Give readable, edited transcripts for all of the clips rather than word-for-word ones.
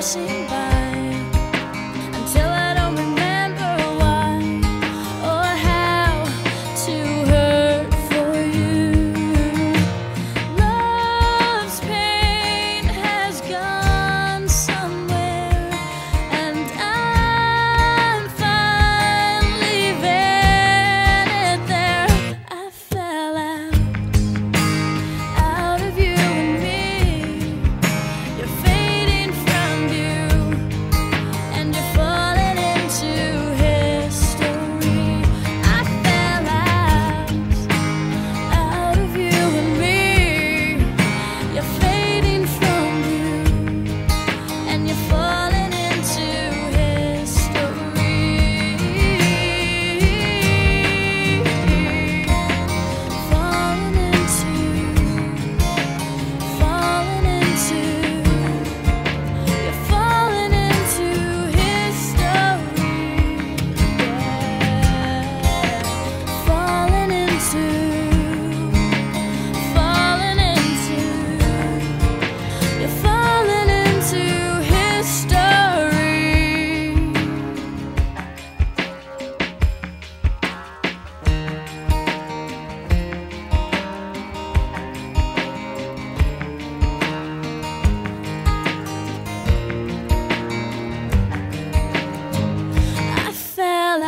passing by, until I don't remember why or how to hurt for you. Love's pain has gone somewhere, and I'm fine leaving it there. I fell out of you and me. You're fading from view, and you're falling into history. I fell out of you and me. You're fading from view, and you're falling into history. Falling into you're falling into history. Falling into you're falling into history. I fell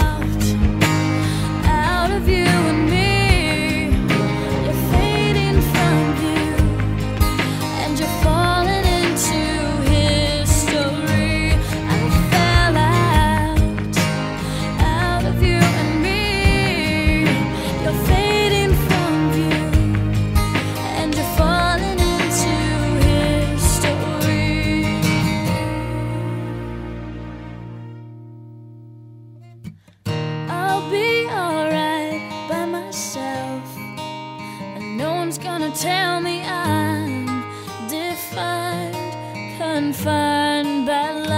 out of you and me. You're fading from view, and you're falling into history. I fell out of you and me. You're fading from view, and you're falling into history. I'll be alright by myself, and no one's gonna tell me I'm defined, confined by love.